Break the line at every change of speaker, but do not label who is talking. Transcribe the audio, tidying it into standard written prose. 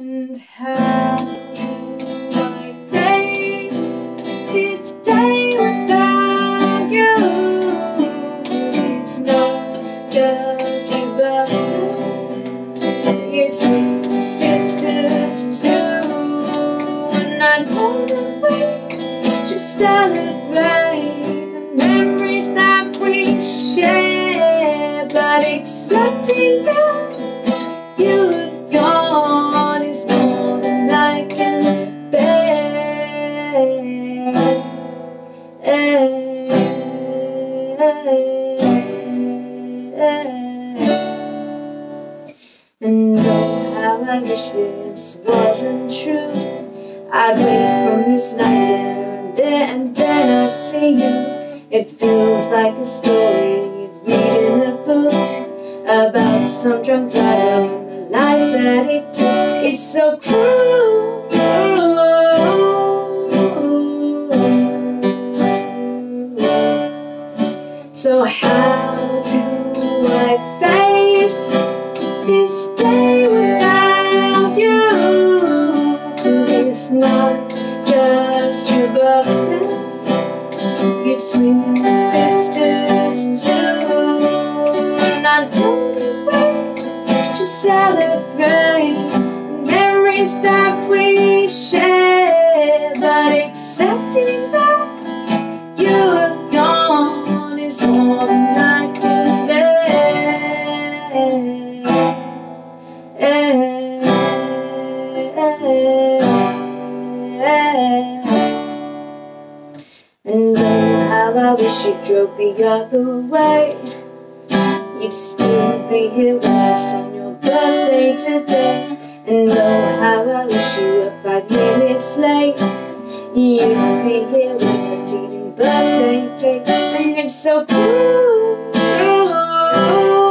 And how do I face this day without you? It's not just your birthday, it's me, sisters too. And I'm on the way to celebrate the memories that we share, but accepting that you have gone is more than I can bear. And oh, how I wish this wasn't true. I'd wake from this nightmare and then I'd see you. It feels like a story you'd read in a book about some drunk driver and the life that he took. It's so cruel. So how do I face this day without you? 'Cause it's not just your birthday, it's twin sisters too. And I'm on the way to celebrate the memories that we share, but accepting that you have gone is more than I can bear. And oh, how I wish you drove the other way. You'd still be here with us on your birthday today. And oh, how I wish you were 5 minutes late. You'd be here with us eating birthday cake. And it's so cruel.